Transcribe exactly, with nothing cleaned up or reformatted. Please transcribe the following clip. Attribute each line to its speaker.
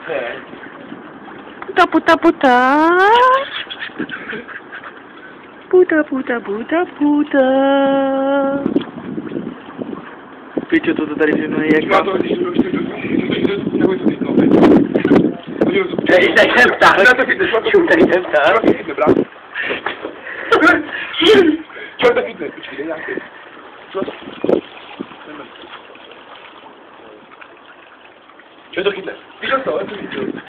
Speaker 1: Puta, puta, puta. Puta, puta, puta, puta. Piccio tutto da rifiuto e capo. Ehi, stai cantando? Ciuta di cantare.
Speaker 2: C'ho da fitness, ci vedi anche. C'ho da fitness. Ti lo so, è